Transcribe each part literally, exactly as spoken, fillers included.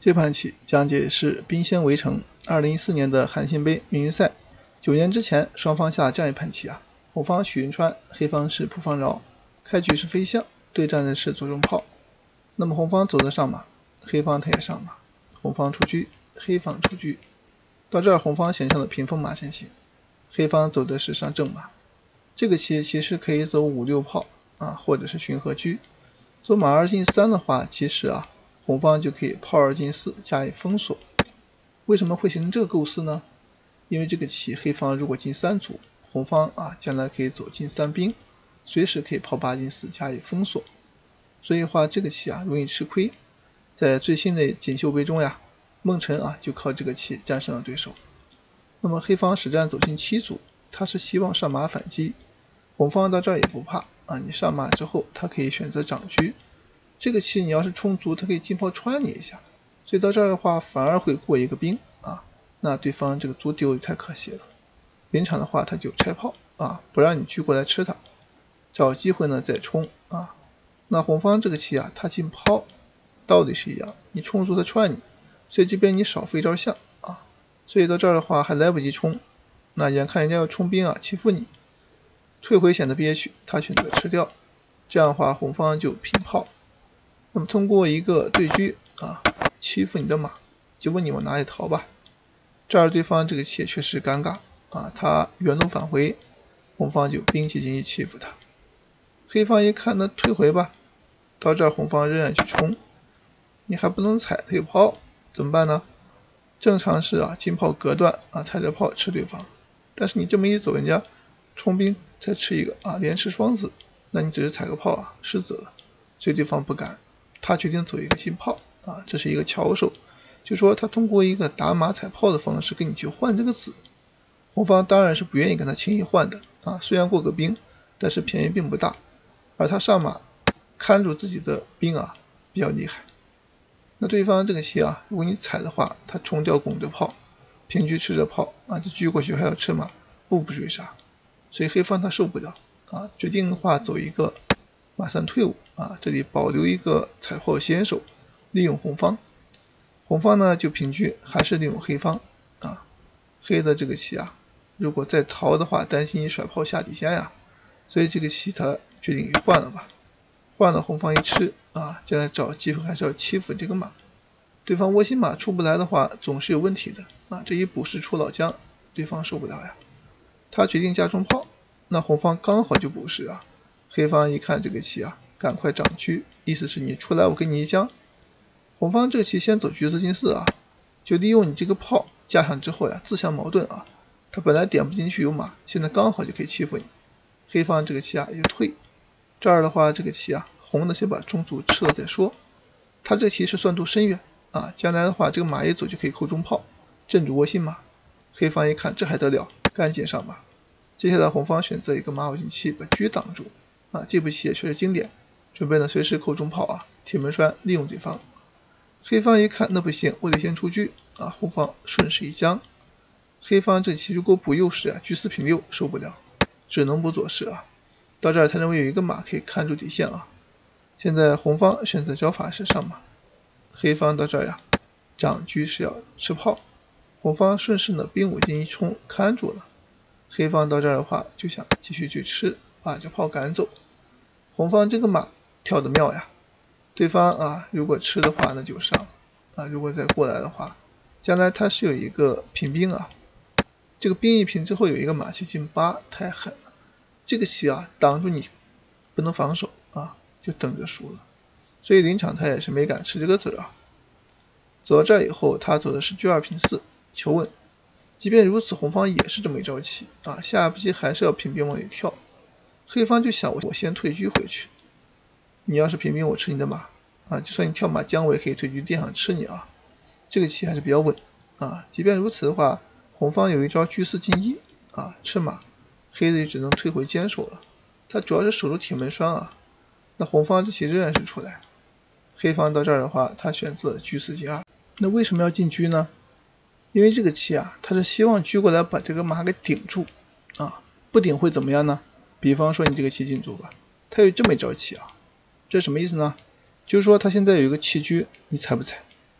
这盘棋讲解是兵仙围城二零一四年的韩信杯命运赛。九年之前，双方下这样一盘棋啊，红方许云川，黑方是蒲方饶。开局是飞象，对战的是左中炮。那么红方走的上马，黑方他也上马，红方出车，黑方出车。到这儿，红方形成了屏风马阵型，黑方走的是上正马。这个棋其实可以走五六炮啊，或者是巡河车。走马二进三的话，其实啊，红方就可以炮二进四加以封锁。为什么会形成这个构思呢？因为这个棋黑方如果进三卒，红方啊将来可以走进三兵，随时可以炮八进四加以封锁。所以话这个棋啊容易吃亏。在最新的锦绣杯中呀，孟晨啊就靠这个棋战胜了对手。那么黑方实战走进七卒，他是希望上马反击。红方到这儿也不怕啊，你上马之后他可以选择长车。这个棋你要是冲卒，他可以进炮穿你一下，所以到这儿的话反而会过一个兵啊，那对方这个卒丢太可惜了。临场的话他就拆炮啊，不让你车过来吃它，找机会呢再冲啊。那红方这个棋啊，他进炮道理是一样，你冲卒他穿你，所以这边你少飞一招象啊，所以到这儿的话还来不及冲，那眼看人家要冲兵啊欺负你，退回显得憋屈，他选择吃掉，这样的话红方就平炮。那么通过一个对车啊欺负你的马，就问你往哪里逃吧。这儿对方这个棋确实尴尬啊，他原路返回，红方就兵器进行欺负他。黑方一看那退回吧，到这儿红方仍然去冲，你还不能踩他有炮，怎么办呢？正常是啊进炮隔断啊，踩着炮吃对方，但是你这么一走，人家冲兵再吃一个啊，连吃双子，那你只是踩个炮啊，失子了，所以对方不敢，他决定走一个进炮啊，这是一个巧手，就说他通过一个打马踩炮的方式跟你去换这个子。红方当然是不愿意跟他轻易换的啊，虽然过个兵，但是便宜并不大，而他上马看住自己的兵啊比较厉害。那对方这个棋啊，如果你踩的话，他冲掉拱着炮，平车吃着炮啊，这车过去还要吃马，步步追杀，所以黑方他受不了啊，决定的话走一个马三退五啊，这里保留一个踩炮先手，利用红方。红方呢就平车，还是利用黑方啊，黑的这个棋啊，如果再逃的话，担心你甩炮下底线呀，所以这个棋他决定换了吧。换了红方一吃啊，将来找机会还是要欺负这个马。对方窝心马出不来的话，总是有问题的啊。这一补是出老将，对方受不了呀。他决定加重炮，那红方刚好就补时啊。黑方一看这个棋啊，赶快长车，意思是你出来我给你一将。红方这个棋先走车四进四啊，就利用你这个炮加上之后呀，自相矛盾啊。他本来点不进去有马，现在刚好就可以欺负你。黑方这个棋啊也就退。这儿的话，这个棋啊，红的先把中卒吃了再说。他这棋是算度深远啊，将来的话，这个马一走就可以扣中炮，镇住窝心马。黑方一看这还得了，赶紧上马。接下来红方选择一个马五进七把车挡住啊，这步棋也确实经典，准备呢随时扣中炮啊，铁门栓利用对方。黑方一看那不行，我得先出车啊，红方顺势一将。黑方这棋如果补右士啊，车四平六受不了，只能补左士啊。到这儿他认为有一个马可以看住底线啊，现在红方选择招法是上马，黑方到这儿呀，长车是要吃炮，红方顺势呢兵五进一冲看住了，黑方到这儿的话就想继续去吃，把这炮赶走。红方这个马跳得妙呀，对方啊如果吃的话那就上啊，如果再过来的话，将来他是有一个平兵啊，这个兵一平之后有一个马去进八，太狠了。这个棋啊挡住你不能防守啊，就等着输了，所以临场他也是没敢吃这个子啊。走到这儿以后，他走的是车二平四求稳。即便如此，红方也是这么一招棋啊，下一步棋还是要平兵往里跳。黑方就想我先退车回去，你要是平兵我吃你的马啊，就算你跳马将我也可以退车垫上吃你啊。这个棋还是比较稳啊。即便如此的话，红方有一招车四进一啊吃马。黑的只能退回坚守了，他主要是守住铁门栓啊。那红方这棋仍然是出来，黑方到这儿的话，他选择车四进二。那为什么要进车呢？因为这个棋啊，他是希望车过来把这个马给顶住啊，不顶会怎么样呢？比方说你这个棋进卒吧，他有这么一招棋啊，这什么意思呢？就是说他现在有一个弃车，你踩不踩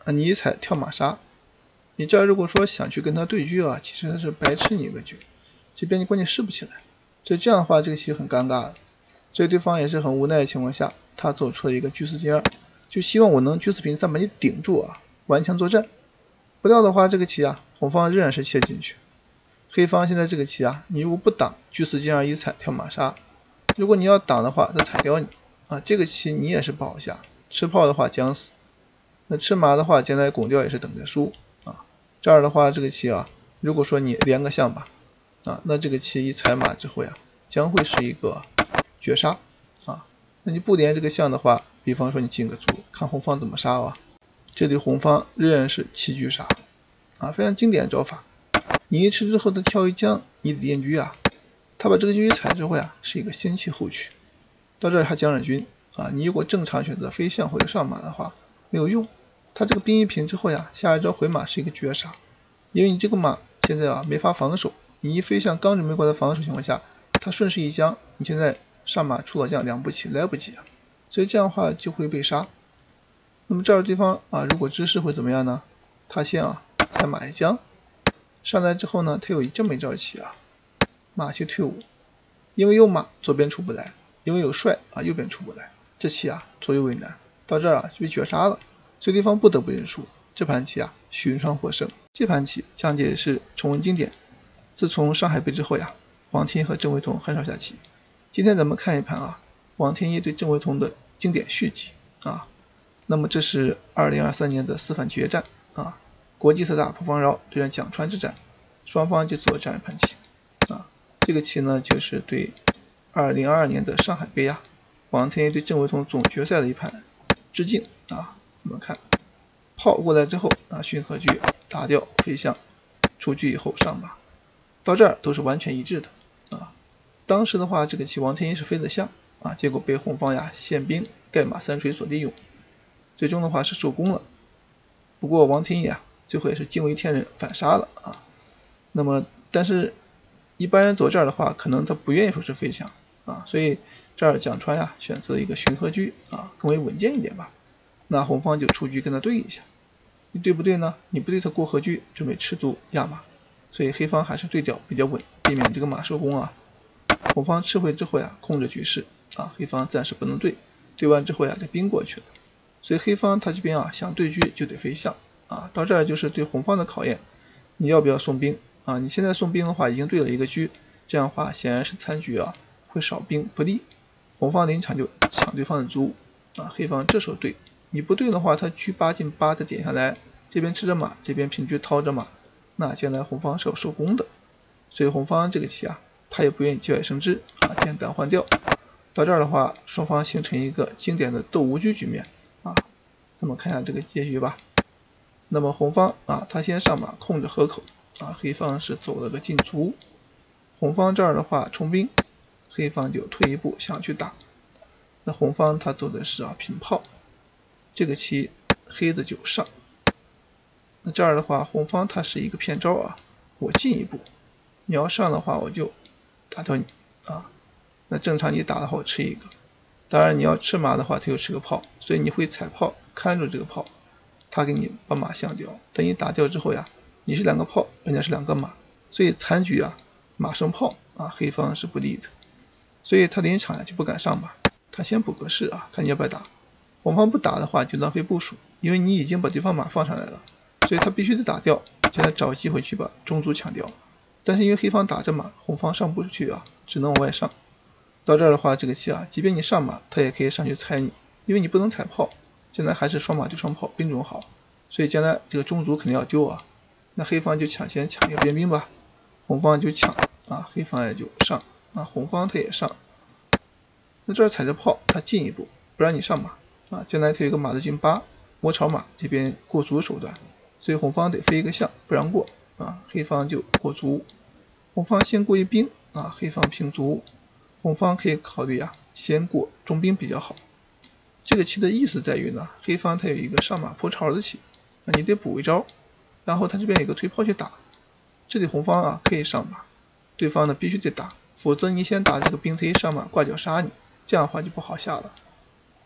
啊，你一踩跳马杀，你这儿如果说想去跟他对车啊，其实他是白吃你一个车，这边你关键试不起来，所以这样的话这个棋很尴尬的。所以对方也是很无奈的情况下，他走出了一个车四进二，就希望我能车四平三把你顶住啊，顽强作战。不料的话，这个棋啊，红方仍然是切进去。黑方现在这个棋啊，你如果不挡，车四进二一踩跳马杀；如果你要挡的话，他踩掉你啊，这个棋你也是不好下。吃炮的话将死，那吃马的话，将来拱掉也是等着输啊。这儿的话，这个棋啊，如果说你连个象吧，啊，那这个棋一踩马之后呀，将会是一个绝杀啊。那你不连这个象的话，比方说你进个卒，看红方怎么杀啊。这里红方仍然是七车杀啊，非常经典的招法。你一吃之后，他跳一将，你得练车啊。他把这个车一踩之后呀，是一个先弃后取。到这儿还将忍军啊，你如果正常选择飞象或者上马的话，没有用。他这个兵一平之后呀，下一招回马是一个绝杀，因为你这个马现在啊没法防守，你一飞象刚准备过来防守情况下，他顺势一将，你现在上马出了将两步棋来不及啊，所以这样的话就会被杀。那么这儿对方啊，如果知势会怎么样呢？他先啊踩马一将，上来之后呢，他有这么一招棋啊，马去退五，因为有马左边出不来，因为有帅啊右边出不来，这棋啊左右为难，到这儿啊就被绝杀了，所以对方不得不认输。这盘棋啊，许云川获胜。这盘棋讲解是重温经典。自从上海杯之后呀，王天一和郑惟桐很少下棋。今天咱们看一盘啊，王天一对郑惟桐的经典续集啊。那么这是二零二三年的四番棋约战啊，国际特大蒲方饶对战蒋川之战，双方就做了这样一盘棋啊。这个棋呢，就是对二零二二年的上海杯啊，王天一对郑惟桐总决赛的一盘致敬啊。我们看炮过来之后啊，巡河车打掉飞象，出车以后上马，到这儿都是完全一致的啊。当时的话，这个棋王天一是飞了象啊，结果被红方呀宪兵盖马三锤所利用，最终的话是受攻了。不过王天一啊，最后也是惊为天人反杀了啊。那么但是一般人走这儿的话，可能他不愿意说是飞象啊，所以这儿蒋川呀选择一个巡河车啊，更为稳健一点吧。那红方就出车跟他对一下，你对不对呢？你不对他过河车，准备吃卒压马，所以黑方还是对调比较稳，避免这个马受攻啊。红方吃回之后呀，控制局势啊，黑方暂时不能对，对完之后呀，这兵过去了，所以黑方他这边啊想对车就得飞象啊，到这儿就是对红方的考验，你要不要送兵啊？你现在送兵的话，已经对了一个车，这样的话显然是残局啊，会少兵不利，红方临场就抢对方的卒啊，黑方这时候对。你不对的话，他车八进八再点下来，这边吃着马，这边平车掏着马，那将来红方是要受攻的。所以红方这个棋啊，他也不愿意节外生枝啊，简单换掉。到这儿的话，双方形成一个经典的斗无车局面啊。咱们看一下这个结局吧。那么红方啊，他先上马控制河口啊，黑方是走了个进卒。红方这儿的话冲兵，黑方就退一步想去打。那红方他走的是啊平炮。这个棋黑的就上，那这儿的话红方它是一个骗招啊，我进一步，你要上的话我就打掉你啊，那正常你打的话我吃一个，当然你要吃马的话他又吃个炮，所以你会踩炮看住这个炮，他给你把马象掉，等你打掉之后呀，你是两个炮，人家是两个马，所以残局啊马生炮啊，黑方是不利的，所以他临场呀就不敢上马，他先补个士啊，看你要不要打。红方不打的话就浪费部署，因为你已经把对方马放上来了，所以他必须得打掉，现在找机会去把中卒抢掉。但是因为黑方打着马，红方上不出去啊，只能往外上。到这儿的话，这个棋啊，即便你上马，他也可以上去踩你，因为你不能踩炮。现在还是双马对双炮，兵种好，所以将来这个中卒肯定要丢啊。那黑方就抢先抢一个边兵吧，红方就抢啊，黑方也就上啊，红方他也上。那这儿踩着炮，他进一步不让你上马。啊，将来他有一个马子进八，窝朝马这边过卒手段，所以红方得飞一个象不让过啊，黑方就过卒，红方先过一兵啊，黑方平卒，红方可以考虑啊，先过中兵比较好。这个棋的意思在于呢，黑方他有一个上马破巢的棋，那你得补一招，然后他这边有个推炮去打，这里红方啊可以上马，对方呢必须得打，否则你先打这个兵，他一上马挂角杀你，这样的话就不好下了。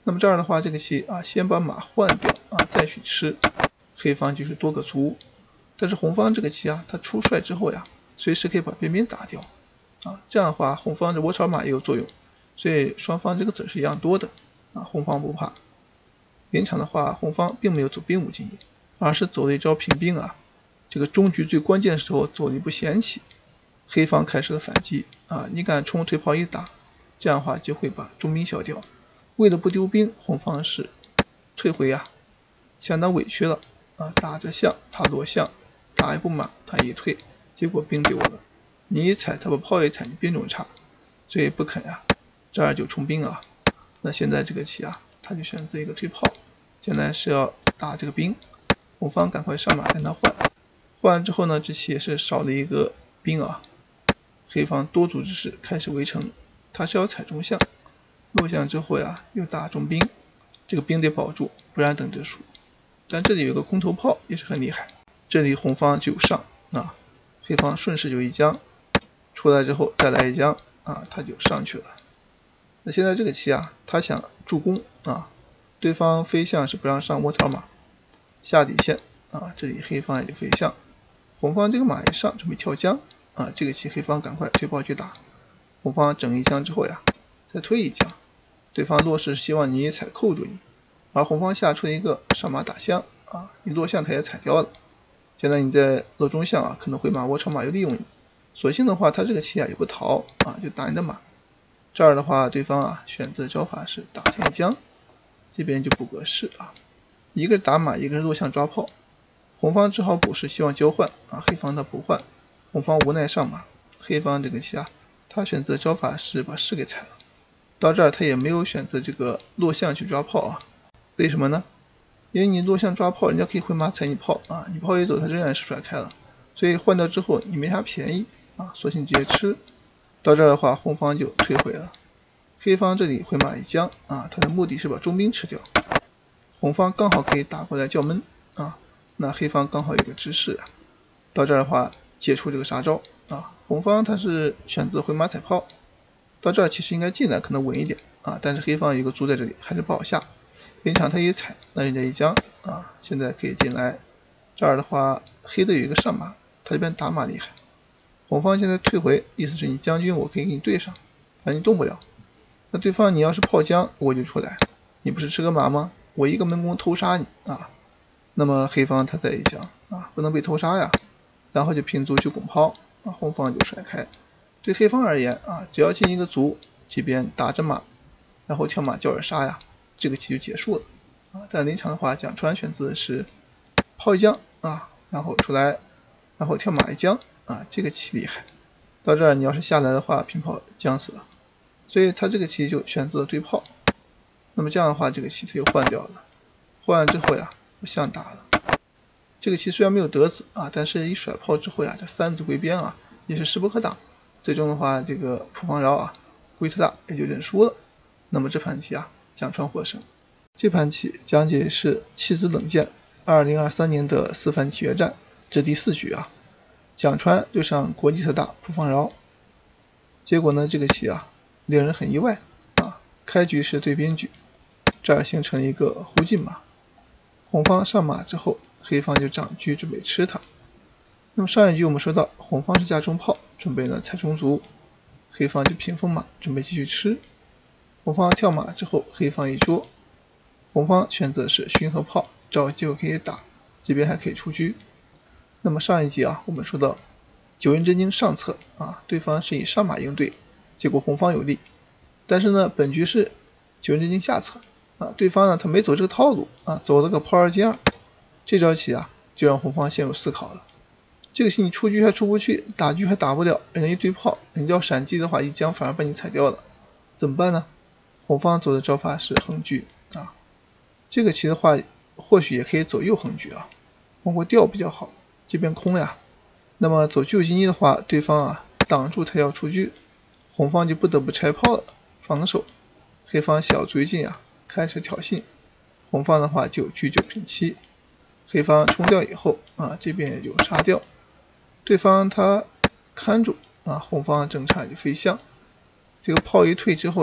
那么这儿的话，这个棋啊，先把马换掉啊，再去吃，黑方就是多个卒。但是红方这个棋啊，它出帅之后呀，随时可以把边兵打掉啊，这样的话，红方的窝巢马也有作用，所以双方这个子是一样多的啊，红方不怕。临场的话，红方并没有走兵五进一，而是走了一招平兵啊。这个终局最关键的时候走了一步闲棋，黑方开始了反击啊！你敢冲退炮一打，这样的话就会把中兵消掉。为了不丢兵，红方是退回啊，相当委屈了啊！打着象，他落象，打一步马，他一退，结果兵丢了。你一踩，他把炮一踩，你兵种差，所以不肯呀、啊，这儿就冲兵啊。那现在这个棋啊，他就选择一个退炮，现在是要打这个兵，红方赶快上马跟他换。换完之后呢，这棋也是少了一个兵啊，黑方多卒之势开始围城，他是要踩中象，落象之后呀，又打中兵，这个兵得保住，不然等着输。但这里有个空头炮也是很厉害，这里红方就上啊，黑方顺势就一将，出来之后再来一将啊，他就上去了。那现在这个棋啊，他想助攻啊，对方飞象是不让上窝巢马，下底线啊，这里黑方也就飞象。红方这个马一上准备跳将啊，这个棋黑方赶快退炮去打，红方整一将之后呀，再推一将，对方落势希望你一踩扣住你，而红方下出一个上马打象啊，你落象他也踩掉了，现在你在落中象啊，可能会马窝巢马又利用你，索性的话他这个棋啊也不逃啊，就打你的马，这儿的话对方啊选择招法是打天将，这边就不合适啊，一个是打马，一个是落象抓炮。红方只好补士，希望交换啊，黑方他不换，红方无奈上马，黑方这个棋啊，他选择招法是把士给踩了，到这儿他也没有选择这个落象去抓炮啊，为什么呢？因为你落象抓炮，人家可以回马踩你炮啊，你炮一走，他仍然是甩开了，所以换掉之后你没啥便宜啊，索性直接吃。到这儿的话，红方就退回了，黑方这里回马一将啊，他的目的是把中兵吃掉，红方刚好可以打过来叫闷啊。那黑方刚好有个支势啊，到这儿的话解除这个杀招啊，红方他是选择回马踩炮，到这儿其实应该进来可能稳一点啊，但是黑方有个卒在这里还是不好下，临场他一踩，那人家一将啊，现在可以进来，这儿的话黑的有一个上马，他这边打马厉害，红方现在退回，意思是你将军我可以给你对上，反正你动不了，那对方你要是炮将我就出来，你不是吃个马吗？我一个门攻偷杀你啊。那么黑方他再一将啊，不能被偷杀呀，然后就平卒就拱炮啊，红方就甩开。对黑方而言啊，只要进一个卒，这边打着马，然后跳马叫人杀呀，这个棋就结束了啊。但临场的话，蒋川选择的是炮一将啊，然后出来，然后跳马一将啊，这个棋厉害。到这儿你要是下来的话，平炮将死了，所以他这个棋就选择了对炮。那么这样的话，这个棋他就换掉了，换完之后呀。象打了，这个棋虽然没有得子啊，但是一甩炮之后呀，这三子回边啊，也是势不可挡。最终的话，这个蒲方饶啊，威特大也就认输了。那么这盘棋啊，蒋川获胜。这盘棋讲解是棋子冷剑二零二三年的四番棋决战，这第四局啊，蒋川对上国际特大蒲方饶。结果呢，这个棋啊，令人很意外啊，开局是对边局，这儿形成一个忽进马。红方上马之后，黑方就长车准备吃它。那么上一局我们说到，红方是架中炮，准备呢踩中卒，黑方就平封马，准备继续吃。红方跳马之后，黑方一捉，红方选择是熏和炮，找机会可以打，这边还可以出车。那么上一集啊，我们说到九阴真经上策啊，对方是以上马应对，结果红方有利。但是呢，本局是九阴真经下策。啊，对方呢，他没走这个套路啊，走了个炮二进二，这招棋啊，就让红方陷入思考了。这个棋你出车还出不去，打车还打不了，人家一堆炮，人家要闪击的话，一将反而把你踩掉了，怎么办呢？红方走的招法是横车啊，这个棋的话，或许也可以走右横车啊，包括调比较好，这边空呀。那么走九进一的话，对方啊挡住他要出车，红方就不得不拆炮了，防守。黑方小卒一进啊。开始挑衅，红方的话就车九平七，黑方冲掉以后啊，这边也就杀掉，对方他看住啊，红方正差就飞象，这个炮一退之后呀，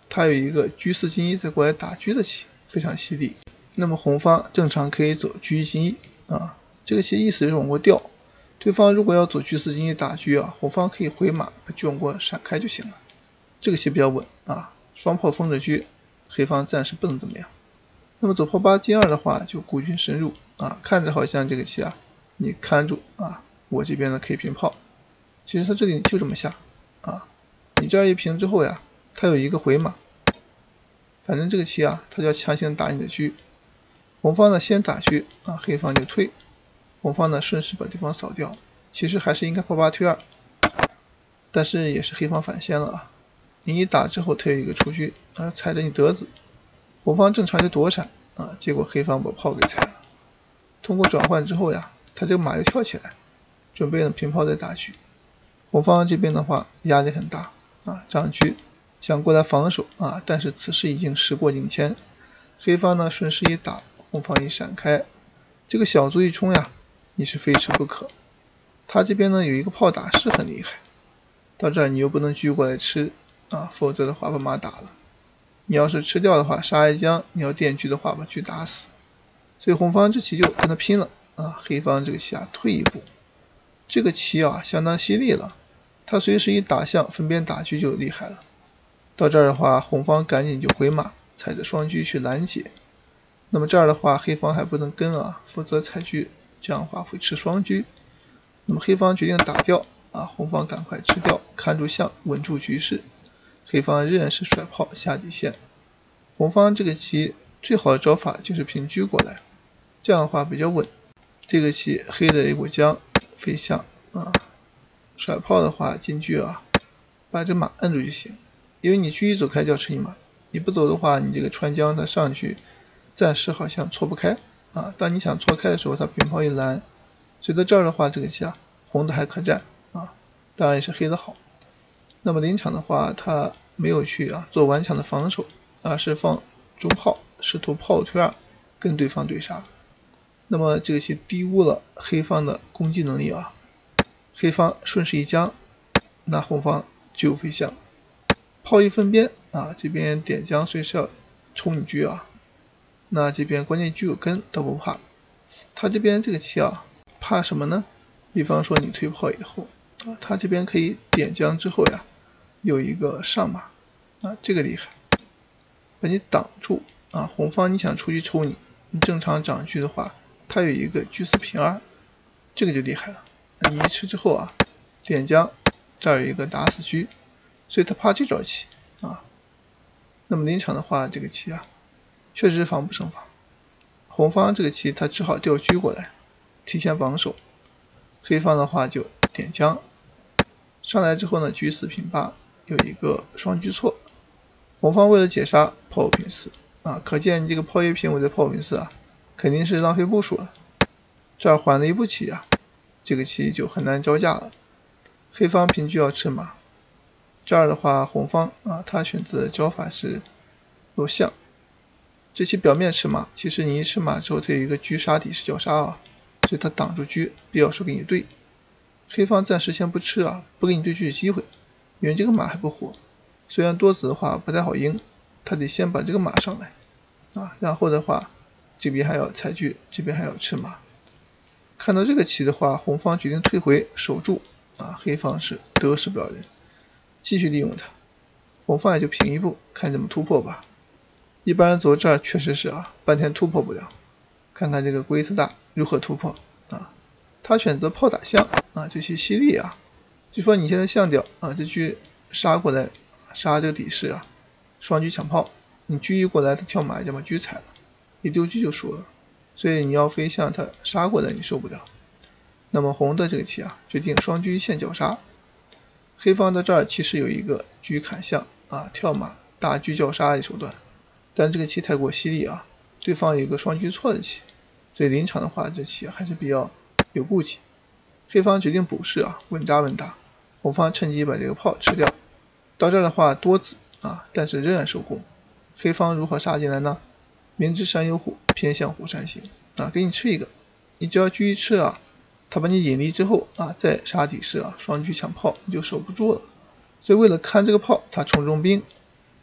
他有一个车四进一再过来打车的棋，非常犀利。那么红方正常可以走车一进一啊，这个棋意思是往过调，对方如果要走车四进一打车啊，红方可以回马把车往过闪开就行了。这个棋比较稳啊，双炮封着车，黑方暂时不能怎么样。那么走炮八进二的话，就孤军深入啊，看着好像这个棋啊，你看住啊，我这边呢可以平炮，其实他这里就这么下啊，你这样一平之后呀，他有一个回马，反正这个棋啊，他就要强行打你的车。红方呢先打车啊，黑方就退，红方呢顺势把对方扫掉，其实还是应该炮八退二，但是也是黑方反先了啊。你一打之后，他有一个出车啊，踩着你得子，红方正常就躲闪啊，结果黑方把炮给踩了。通过转换之后呀，他这个马又跳起来，准备呢平炮再打车。红方这边的话压力很大啊，长车想过来防守啊，但是此时已经时过境迁，黑方呢顺势一打，红方一闪开，这个小卒一冲呀，你是非吃不可。他这边呢有一个炮打是很厉害，到这儿你又不能车过来吃啊，否则的话把马打了。你要是吃掉的话，杀一将，你要电车的话把车打死。所以红方这棋就跟他拼了啊，黑方这个棋啊退一步，这个棋啊相当犀利了，他随时一打象分边打车就厉害了。到这儿的话，红方赶紧就回马，踩着双车去拦截。那么这儿的话，黑方还不能跟啊，否则踩车这样的话会吃双车。那么黑方决定打掉啊，红方赶快吃掉，看住象，稳住局势。黑方仍然是甩炮下底线。红方这个棋最好的招法就是平车过来，这样的话比较稳。这个棋黑的一股将飞象啊，甩炮的话进车啊，把这马摁住就行。因为你车一走开就要吃你马，你不走的话，你这个穿将它上去暂时好像错不开啊。当你想错开的时候，它平炮一拦，所以在这儿的话，这个棋啊，红的还可战啊，当然也是黑的好。那么临场的话，他没有去啊做顽强的防守，而是放中炮，试图炮推二跟对方对杀。那么这个棋低估了黑方的攻击能力啊，黑方顺势一将，那红方就飞象，炮一分边啊，这边点将随时要冲你车啊，那这边关键车有根都不怕，他这边这个棋啊怕什么呢？比方说你推炮以后啊，他这边可以点将之后呀，有一个上马啊，这个厉害，把你挡住啊。红方你想出去抽你，你正常长车的话，他有一个车四平二，这个就厉害了。你一吃之后啊，点将这儿有一个打死车，所以他怕这招棋啊。那么临场的话，这个棋啊，确实防不胜防。红方这个棋他只好调车过来，提前防守。黑方的话就点将，上来之后呢，车四平八，有一个双车错。红方为了解杀，炮五平四啊，可见你这个炮一平我的炮五平四啊，肯定是浪费部署了。这儿缓了一步棋啊，这个棋就很难招架了。黑方平车要吃马，这儿的话红方啊，他选择的招法是落象。这棋表面吃马，其实你一吃马之后，它有一个车杀底是绞杀啊，所以他挡住车，必要时候给你对。黑方暂时先不吃啊，不给你对车的机会，因为这个马还不活。虽然多子的话不太好赢，他得先把这个马上来啊，然后的话这边还要踩车，这边还要吃马。看到这个棋的话，红方决定退回守住啊，黑方是得势不饶人，继续利用它。红方也就平一步，看怎么突破吧。一般人走这儿确实是啊，半天突破不了。看看这个龟特大如何突破啊？他选择炮打象啊，这些犀利啊！就说你现在象掉啊，这车杀过来，杀这个底士啊，双车抢炮，你车一过来，他跳马就把车踩了，一丢车就输了。所以你要飞象，他杀过来你受不了。那么红的这个棋啊，决定双车线绞杀。黑方在这儿其实有一个车砍象啊，跳马大车绞杀的手段，但这个棋太过犀利啊，对方有一个双车错的棋，所以临场的话，这棋还是比较有顾忌。黑方决定补士啊，稳扎稳打。红方趁机把这个炮吃掉。到这儿的话多子啊，但是仍然受攻。黑方如何杀进来呢？明知山有虎，偏向虎山行啊，给你吃一个，你只要车一吃啊，他把你引离之后啊，再杀底士啊，双车抢炮你就守不住了。所以为了看这个炮，他冲中兵，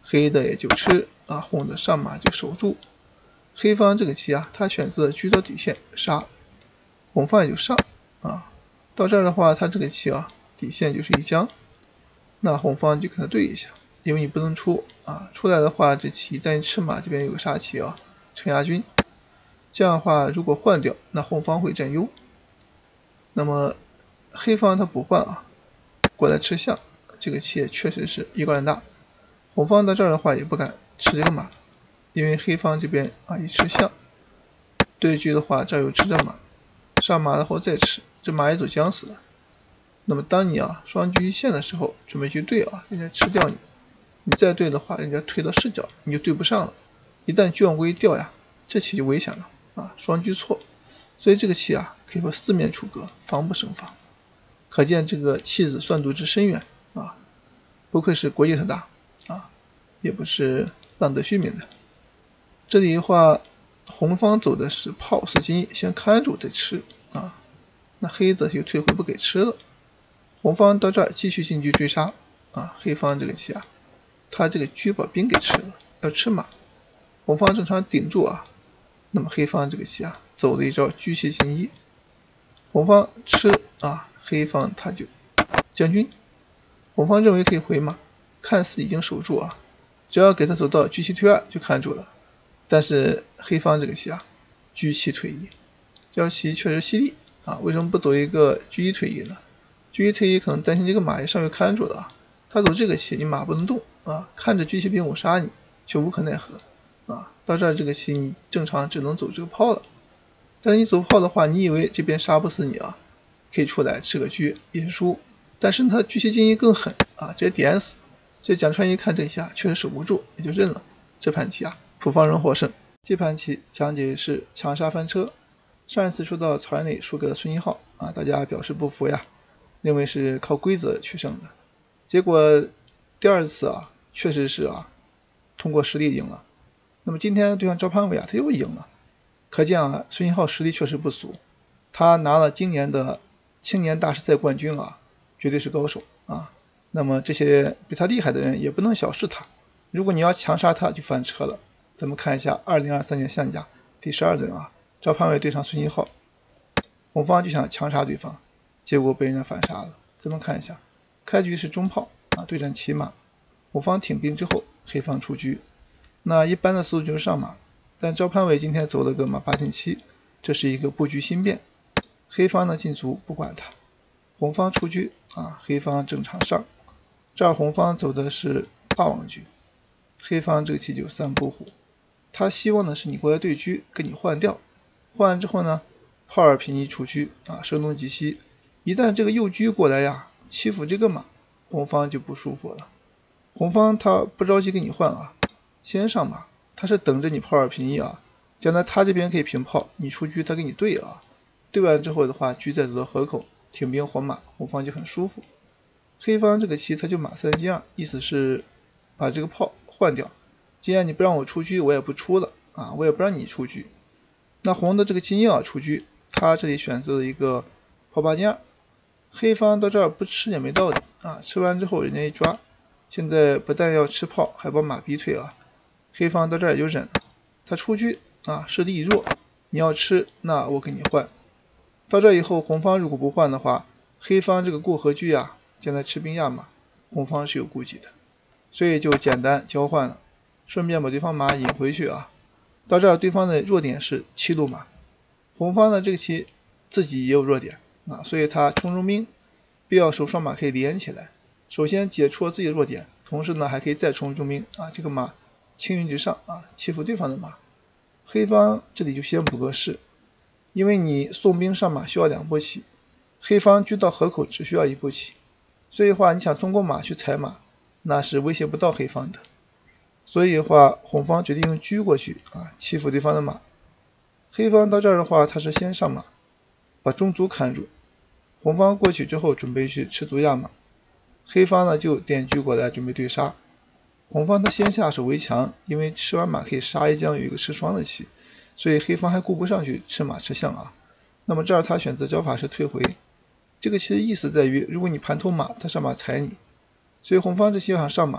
黑的也就吃啊，红的上马就守住。黑方这个棋啊，他选择车到底线杀，红方也就上啊。到这儿的话，他这个棋啊，底线就是一将，那红方就跟他对一下，因为你不能出啊，出来的话这棋一旦吃马，这边有个杀棋啊，陈牙军。这样的话，如果换掉，那红方会占优。那么黑方他不换啊，过来吃象，这个棋也确实是一个人大。红方到这儿的话也不敢吃这个马，因为黑方这边啊一吃象，对局的话这儿有吃这马，上马的话再吃，这马也走将死了。那么当你啊双车一线的时候，准备去对啊，人家吃掉你，你再对的话，人家推到视角，你就对不上了。一旦卷归掉呀，这棋就危险了啊，双车错。所以这个棋啊，可以说四面楚歌，防不胜防。可见这个棋子算度之深远啊，不愧是国际特大啊，也不是浪得虚名的。这里的话，红方走的是炮四进一，先看住再吃啊，那黑的就退回不给吃了。红方到这儿继续进车追杀啊，黑方这个棋啊，他这个车把兵给吃了，要吃马，红方正常顶住啊，那么黑方这个棋啊，走了一招车七进一，红方吃啊，黑方他就将军，红方认为可以回马，看似已经守住啊，只要给他走到车七退二就看住了，但是黑方这个棋啊，车七退一，这招棋确实犀利啊，为什么不走一个车一退一呢？车一退一可能担心这个马也上去看住了啊，他走这个棋你马不能动啊，看着车七兵五杀你就无可奈何啊，到这儿这个棋你正常只能走这个炮了，但是你走炮的话，你以为这边杀不死你啊，可以出来吃个车也是输，但是他车七进一更狠啊，直接点死，所以蒋川一看这一下确实守不住，也就认了。这盘棋啊，蒲方人获胜。这盘棋讲解是强杀翻车。上一次说到曹安磊输给了孙一浩啊，大家表示不服呀，认为是靠规则取胜的。结果第二次啊，确实是啊，通过实力赢了。那么今天对上赵潘伟啊，他又赢了。可见啊，孙一浩实力确实不俗，他拿了今年的青年大师赛冠军啊，绝对是高手啊。那么这些比他厉害的人也不能小视他，如果你要强杀他，就翻车了。咱们看一下二零二三年象甲第十二轮啊，赵潘伟对上孙一浩，红方就想强杀对方，结果被人家反杀了。咱们看一下，开局是中炮啊，对战骑马，红方挺兵之后，黑方出车。那一般的思路就是上马，但赵潘伟今天走了个马八进七，这是一个布局新变。黑方呢进卒不管他，红方出车啊，黑方正常上。这儿红方走的是霸王车，黑方这个棋就三步虎。他希望的是你过来对车，跟你换掉，换完之后呢，炮二平一出车啊，声东击西。一旦这个右车过来呀，欺负这个马，红方就不舒服了。红方他不着急跟你换啊，先上马，他是等着你炮二平一啊，将来他这边可以平炮，你出车他给你对啊，对完之后的话，车再走到河口，挺兵活马，红方就很舒服。黑方这个棋他就马三进二，意思是把这个炮换掉。既然你不让我出车，我也不出了啊，我也不让你出车。那红的这个金鹰啊出车，他这里选择了一个炮八进二，黑方到这儿不吃也没道理啊，吃完之后人家一抓，现在不但要吃炮，还把马逼退啊。黑方到这儿也就忍了，他出车啊，势力弱，你要吃那我给你换。到这以后，红方如果不换的话，黑方这个过河车啊，将来吃兵压马，红方是有顾忌的，所以就简单交换了，顺便把对方马引回去啊。到这儿对方的弱点是七路马，红方的这个棋自己也有弱点啊，所以他冲中兵，必要手双马可以连起来，首先解除自己的弱点，同时呢还可以再冲中兵啊，这个马青云直上啊，欺负对方的马。黑方这里就先补个士，因为你送兵上马需要两步棋，黑方车到河口只需要一步棋，所以的话你想通过马去踩马，那是威胁不到黑方的。所以的话，红方决定用车过去啊，欺负对方的马。黑方到这儿的话，他是先上马，把中卒看住。红方过去之后，准备去吃卒压马。黑方呢就点车过来准备对杀。红方他先下手为强，因为吃完马可以杀一将，有一个吃双的棋，所以黑方还顾不上去吃马吃象啊。那么这儿他选择招法是退回，这个其实意思在于，如果你盘头马，他上马踩你，所以红方这棋想上马，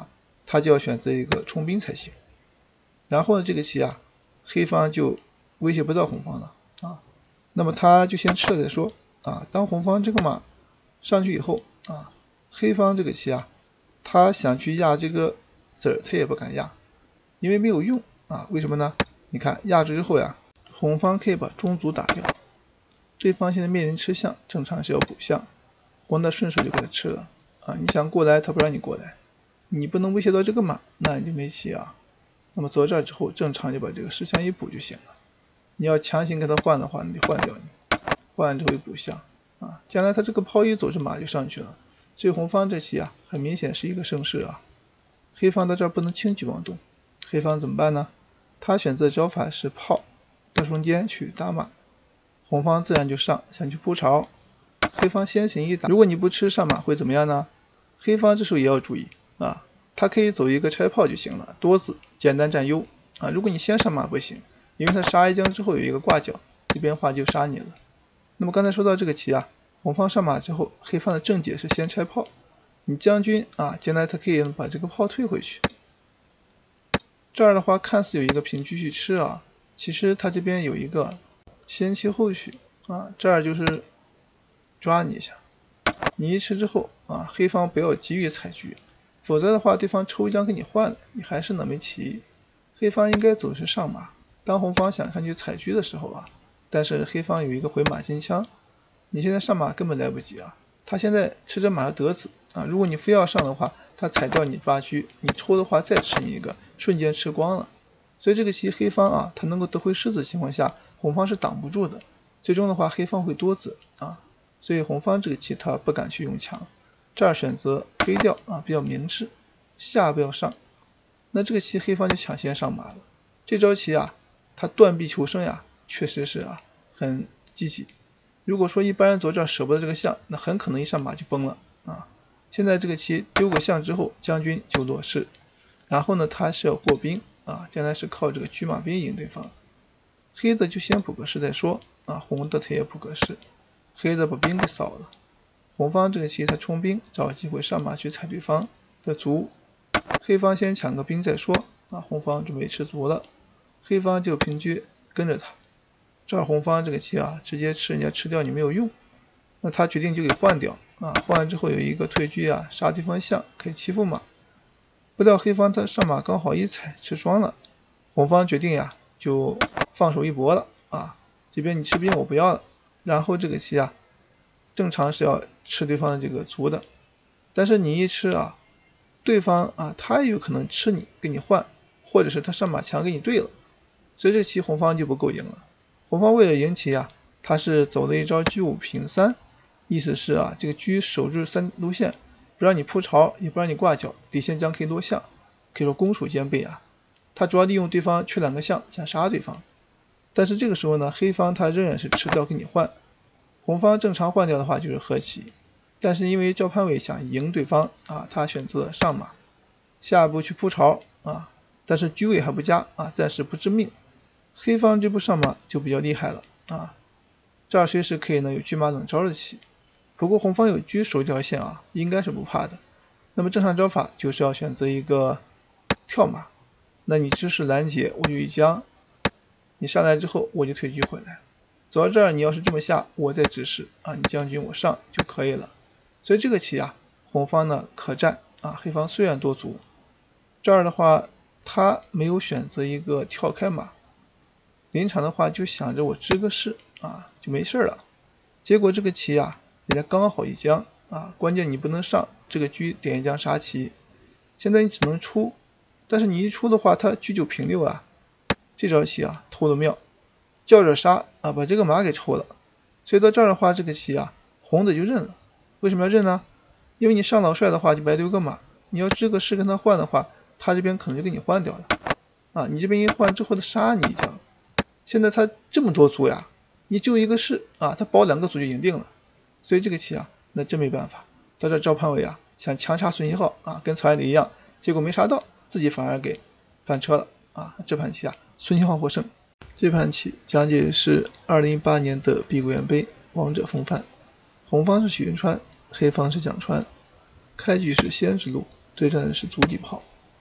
他就要选择一个冲兵才行。然后呢，这个棋啊，黑方就威胁不到红方了啊。那么他就先吃了再说啊。当红方这个马上去以后啊，黑方这个棋啊，他想去压这个子儿，他也不敢压，因为没有用啊。为什么呢？你看压住之后呀，红方可以把中卒打掉，对方现在面临吃象，正常是要补象，红的顺手就给他吃了啊。你想过来，他不让你过来，你不能威胁到这个马，那你就没棋啊。那么走到这儿之后，正常就把这个士象一补就行了。你要强行跟他换的话，你得换掉你，换完之后又补象啊。将来他这个炮一走，这马就上去了。所以红方这棋啊，很明显是一个胜势啊。黑方到这儿不能轻举妄动，黑方怎么办呢？他选择招法是炮到中间去打马，红方自然就上，想去扑巢。黑方先行一打，如果你不吃上马会怎么样呢？黑方这时候也要注意啊，他可以走一个拆炮就行了，多子简单占优啊。如果你先上马不行，因为他杀一将之后有一个挂角，这边话就杀你了。那么刚才说到这个棋啊，红方上马之后，黑方的正解是先拆炮。你将军啊，将来他可以把这个炮退回去。这儿的话看似有一个平车去吃啊，其实他这边有一个先期后续啊，这儿就是抓你一下。你一吃之后啊，黑方不要急于采车，否则的话对方抽一将跟你换了，你还是那枚棋。黑方应该走的是上马，当红方想上去采车的时候啊，但是黑方有一个回马金枪，你现在上马根本来不及啊。他现在吃着马要得子啊，如果你非要上的话，他踩掉你抓车，你抽的话再吃你一个，瞬间吃光了。所以这个棋黑方啊，他能够得回狮子的情况下，红方是挡不住的。最终的话，黑方会多子啊，所以红方这个棋他不敢去用强，这儿选择飞掉啊，比较明智，下不要上。那这个棋黑方就抢先上马了。这招棋啊，他断臂求生呀，确实是啊很积极。如果说一般人走这儿舍不得这个象，那很可能一上马就崩了啊。现在这个棋丢个象之后，将军就落势，然后呢他是要过兵啊，将来是靠这个车马兵赢对方。黑的就先补个士再说啊，红的他也补个士，黑的把兵给扫了。红方这个棋他冲兵，找机会上马去踩对方的卒，黑方先抢个兵再说啊，红方准备吃卒了，黑方就平车跟着他。这儿红方这个棋啊，直接吃人家吃掉你没有用，那他决定就给换掉啊，换完之后有一个退车啊，杀对方象，可以欺负马。不料黑方他上马刚好一踩吃双了，红方决定呀就放手一搏了啊，这边你吃兵我不要了，然后这个棋啊，正常是要吃对方的这个卒的，但是你一吃啊，对方啊他也有可能吃你跟你换，或者是他上马强给你对了，所以这棋红方就不够赢了。红方为了赢棋啊，他是走了一招车五平三，意思是啊，这个车守住三路线，不让你扑巢，也不让你挂角，底线将可以落象，可以说攻守兼备啊。他主要利用对方缺两个象想杀对方，但是这个时候呢，黑方他仍然是吃掉跟你换，红方正常换掉的话就是和棋，但是因为赵潘伟想赢对方啊，他选择上马，下一步去扑巢啊，但是车位还不佳啊，暂时不致命。黑方这步上马就比较厉害了啊，这儿随时可以呢有车马冷招的棋，不过红方有车守一条线啊，应该是不怕的。那么正常招法就是要选择一个跳马，那你知识拦截，我就一将，你上来之后我就退车回来，走到这儿你要是这么下，我再指示啊，你将军我上就可以了。所以这个棋啊，红方呢可战啊，黑方虽然多卒，这儿的话他没有选择一个跳开马，临场的话就想着我支个士啊就没事了，结果这个棋啊人家刚好一将啊，关键你不能上，这个车点一将杀棋，现在你只能出，但是你一出的话他车就平六啊，这招棋啊偷的妙，叫着杀啊把这个马给抽了，所以到这儿的话这个棋啊红的就认了。为什么要认呢？因为你上老帅的话就白丢个马，你要支个士跟他换的话，他这边可能就给你换掉了啊，你这边一换之后他杀你一将，现在他这么多卒呀，你就一个士啊，他保两个卒就赢定了，所以这个棋啊那真没办法。到这赵潘伟啊想强插孙锡浩啊，跟曹爱礼一样，结果没杀到，自己反而给翻车了啊，这盘棋啊孙锡浩获胜。这盘棋讲解是二零一八年的碧桂园杯王者风范，红方是许云川，黑方是蒋川，开局是先之路，对战的是足底炮。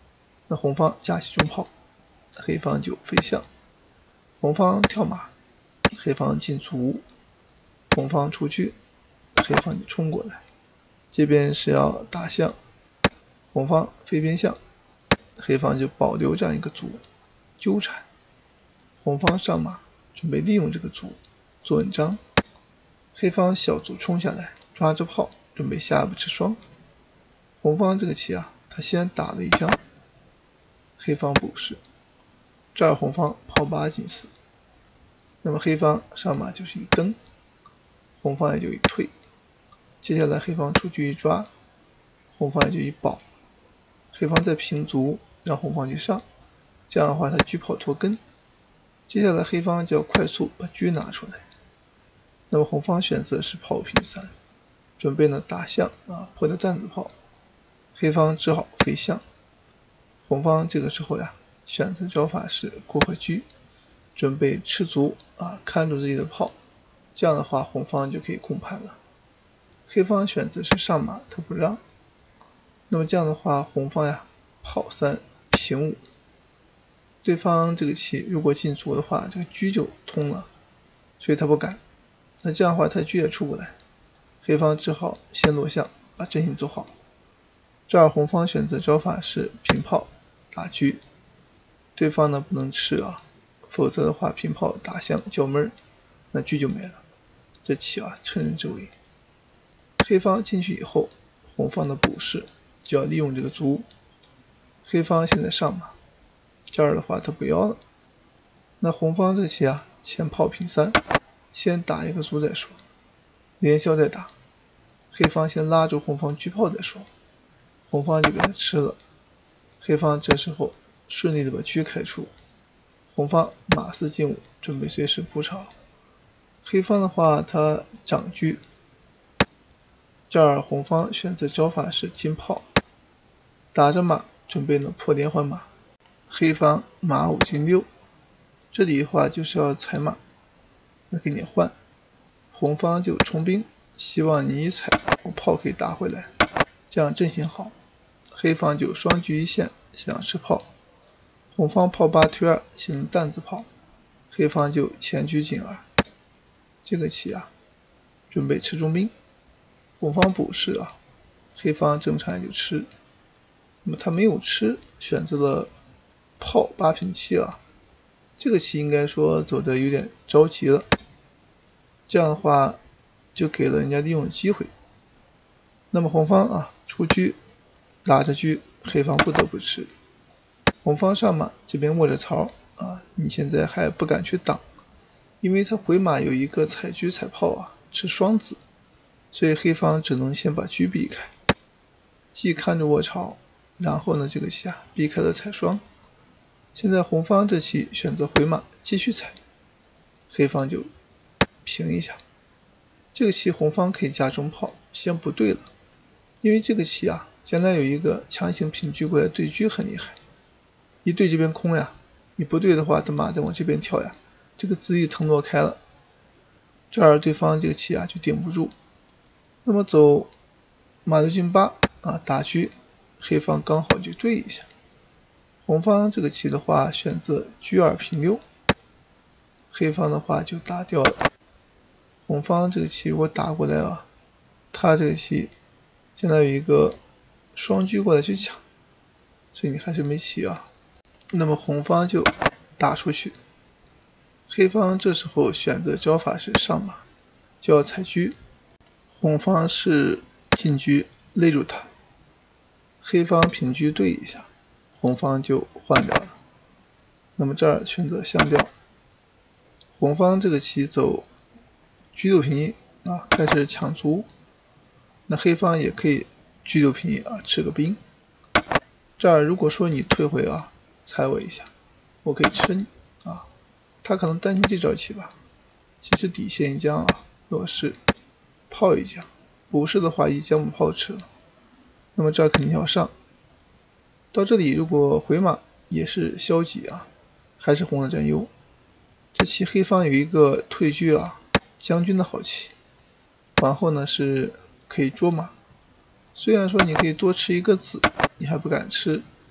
那红方架起中炮，黑方就飞象，红方跳马，黑方进卒，红方出车，黑方就冲过来，这边是要打象，红方飞边象，黑方就保留这样一个卒纠缠，红方上马准备利用这个卒做文章，黑方小卒冲下来抓着炮准备下一步吃双，红方这个棋啊，他先打了一将，黑方补士，这儿红方炮八进四，那么黑方上马就是一蹬，红方也就一退，接下来黑方出车一抓，红方也就一保，黑方再平卒让红方去上，这样的话他车炮脱根，接下来黑方就要快速把车拿出来，那么红方选择是炮平三，准备呢打象啊破掉担子炮，黑方只好飞象，红方这个时候呀选择招法是过河车，准备吃卒啊看住自己的炮，这样的话红方就可以攻盘了。黑方选择是上马他不让，那么这样的话红方呀炮三平五，对方这个棋如果进卒的话这个车就通了，所以他不敢，那这样的话他车也出不来，黑方只好先落象把阵型走好，这儿红方选择招法是平炮打车，对方呢不能吃啊，否则的话平炮打象叫闷，那车就没了，这棋啊趁人之危。黑方进去以后，红方的补士就要利用这个卒，黑方现在上马，这儿的话他不要了，那红方这棋啊前炮平三，先打一个卒再说，连消再打，黑方先拉住红方车炮再说，红方就给他吃了，黑方这时候顺利的把车开出，红方马四进五准备随时补场，黑方的话他长车，这儿红方选择招法是金炮，打着马准备呢破连环马，黑方马五进六，这里的话就是要踩马，那给你换，红方就冲兵，希望你一踩我炮可以打回来，这样阵型好，黑方就双车一线想吃炮，红方炮八推二形成担子炮，黑方就前车进二，这个棋啊准备吃中兵，红方补士啊，黑方正常就吃，那么他没有吃，选择了炮八平七啊，这个棋应该说走的有点着急了，这样的话就给了人家利用机会，那么红方啊出车拉着车，黑方不得不吃，红方上马这边握着槽啊，你现在还不敢去挡，因为他回马有一个踩车踩炮啊吃双子，所以黑方只能先把车避开，既看着卧槽，然后呢这个棋啊避开了踩双，现在红方这棋选择回马继续踩，黑方就平一下，这个棋红方可以加中炮先不对了，因为这个棋啊将来有一个强行平车过来对车很厉害，一对这边空呀，你不对的话他马再往这边跳呀，这个子就腾挪开了，这儿对方这个棋啊就顶不住，那么走马六进八啊打车，黑方刚好就对一下，红方这个棋的话选择车二平六，黑方的话就打掉了，红方这个棋如果打过来啊，他这个棋现在有一个双车过来去抢，所以你还是没棋啊，那么红方就打出去，黑方这时候选择招法是上马，就要踩车，红方是进车勒住他，黑方平车对一下，红方就换掉了，那么这儿选择相吊，红方这个棋走车六平一啊，开始抢卒，那黑方也可以车六平一啊吃个兵，这儿如果说你退回啊踩我一下，我可以吃你啊，他可能担心这招棋吧，其实底线一将啊，若是炮一将，不是的话一将把炮吃了，那么这儿肯定要上，到这里如果回马也是消极啊，还是红的占优，这棋黑方有一个退车啊将军的好棋，然后呢是可以捉马，虽然说你可以多吃一个子，你还不敢吃，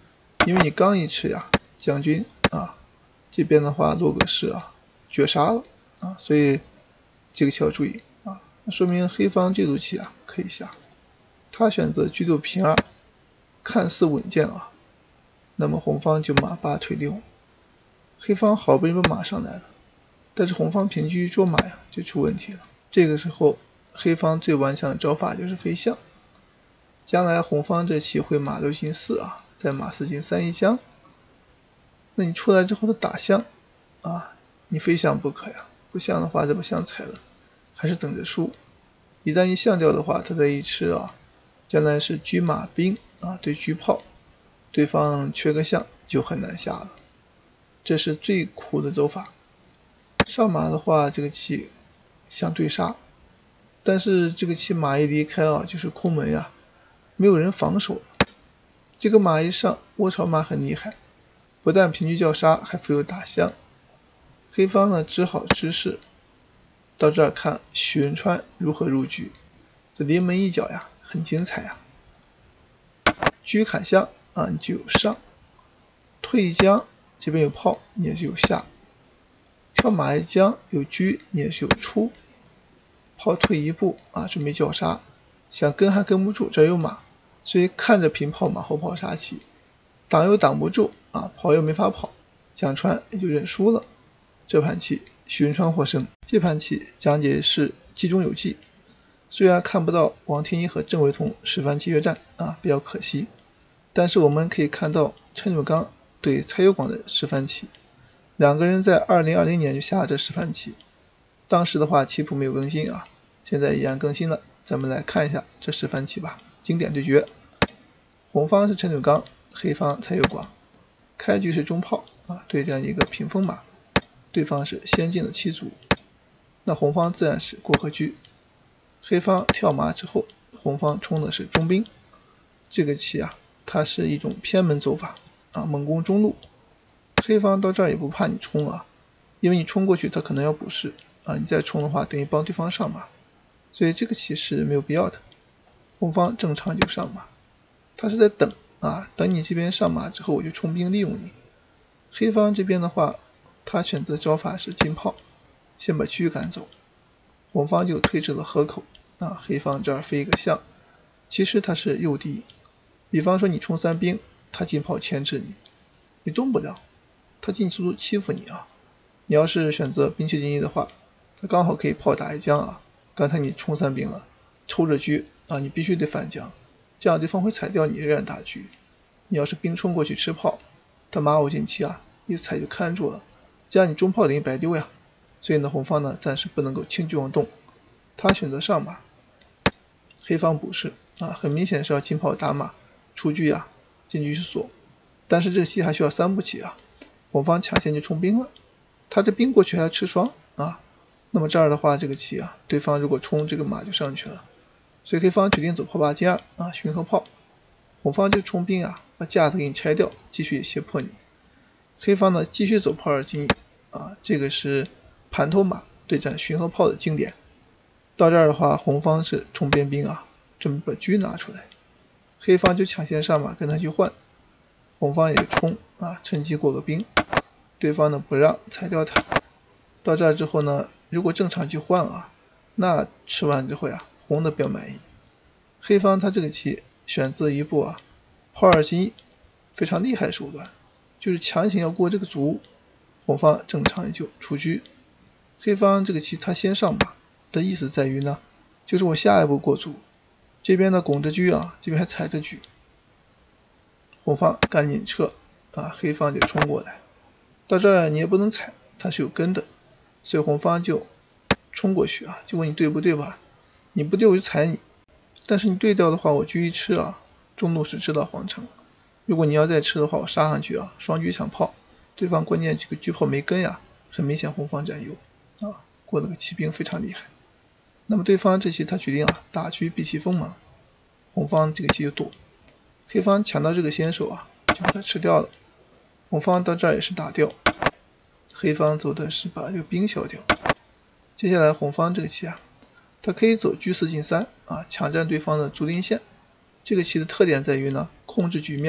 因为你刚一吃呀，将军啊这边的话落个士啊绝杀了啊，所以这个棋要注意啊。那说明黑方这组棋啊可以下，他选择车六平二，看似稳健啊。那么红方就马八退六，黑方好不容易把马上来了，但是红方平车捉马呀就出问题了。这个时候黑方最顽强的招法就是飞象，将来红方这棋会马六进四啊，再马四进三一将。那你出来之后的打象啊，你非象不可呀，不象的话再把象踩了，还是等着输。一旦一象掉的话，他再一吃啊，将来是车马兵啊对车炮，对方缺个象就很难下了，这是最苦的走法。上马的话，这个棋想对杀，但是这个棋马一离开啊，就是空门呀，没有人防守了。这个马一上，窝巢马很厉害，不但平车叫杀，还附有打象。黑方呢只好直视。到这儿看许仁川如何入局，这临门一脚呀，很精彩呀。车砍象啊，你就有上；退一将，这边有炮，你也就有下；跳马一将有车，你也是有出。炮退一步啊，准备叫杀，想跟还跟不住，这儿有马，所以看着平炮马后炮杀棋，挡又挡不住啊，跑又没法跑，想穿也就认输了。这盘棋许仁川获胜。这盘棋讲解是计中有计，虽然看不到王天一和郑惟桐示范棋决战啊，比较可惜，但是我们可以看到陈九刚对蔡攸广的示范棋，两个人在二零二零年就下了这示范棋，当时的话棋谱没有更新啊，现在已然更新了，咱们来看一下这示范棋吧。经典对决，红方是陈九刚，黑方蔡攸广，开局是中炮啊，对战一个屏风马，对方是先进的七卒，那红方自然是过河车。黑方跳马之后，红方冲的是中兵。这个棋啊，它是一种偏门走法啊，猛攻中路。黑方到这儿也不怕你冲啊，因为你冲过去，他可能要补士啊，你再冲的话等于帮对方上马，所以这个棋是没有必要的。红方正常就上马，他是在等啊，等你这边上马之后，我就冲兵利用你。黑方这边的话，他选择招法是进炮，先把车赶走，红方就推至了河口啊，黑方这儿飞一个象，其实他是诱敌。比方说你冲三兵，他进炮牵制你，你动不了，他进速度欺负你啊。你要是选择兵七进一的话，他刚好可以炮打一将啊。刚才你冲三兵了，抽着车啊，你必须得反将，这样对方会踩掉你，仍然打车。你要是兵冲过去吃炮，他马五进七啊，一踩就看住了，这样你中炮等于白丢呀。所以呢，红方呢暂时不能够轻举妄动，他选择上马，黑方补士啊，很明显是要进炮打马，出车呀，进车是锁，但是这个棋还需要三步棋啊，红方抢先就冲兵了，他这兵过去还要吃双啊，那么这儿的话，这个棋啊，对方如果冲这个马就上去了，所以黑方决定走炮八进二啊，巡河炮，红方就冲兵啊，把架子给你拆掉，继续胁迫你。黑方呢继续走炮二进一啊，这个是盘头马对战巡河炮的经典。到这儿的话，红方是冲边兵啊，准备把车拿出来，黑方就抢先上马跟他去换，红方也冲啊，趁机过个兵，对方呢不让，踩掉他。到这儿之后呢，如果正常去换啊，那吃完之后呀，红的比较满意。黑方他这个棋选择一步啊，炮二进一，非常厉害的手段，就是强行要过这个卒，红方正常也就出车。黑方这个棋他先上马的意思在于呢，就是我下一步过卒，这边呢拱着车啊，这边还踩着车，红方赶紧撤啊，黑方就冲过来，到这儿你也不能踩，它是有根的，所以红方就冲过去啊，就问你对不对吧？你不对我就踩你，但是你对掉的话，我车一吃啊，中路是吃到皇城。如果你要再吃的话，我杀上去啊，双车抢炮，对方关键这个车炮没跟呀，很明显红方占优啊，过了个骑兵非常厉害。那么对方这棋他决定啊，打车避其锋芒，红方这个棋就躲，黑方抢到这个先手啊，就把它吃掉了。红方到这儿也是打掉，黑方走的是把这个兵消掉。接下来红方这个棋啊，他可以走车四进三啊，抢占对方的卒兵线。这个棋的特点在于呢，控制局面，